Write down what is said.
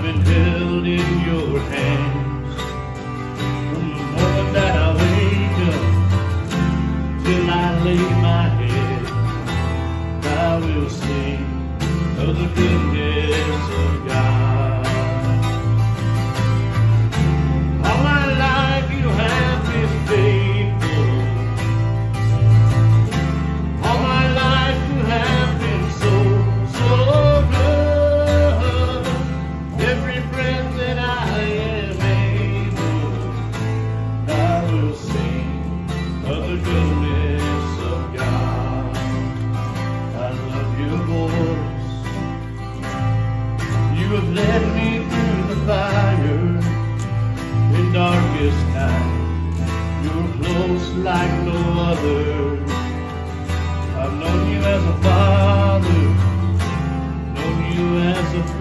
been held in your hands. From the moment that I wake up till I lay my head, I will sing of the goodness of God. All my life you have been faithful. All my life you have been so, so good. Every breath that I am able, I will sing of the goodness of God. I love your voice. You have led me through the fire in darkest night. You're close like no other. I've known you as a father, known you as a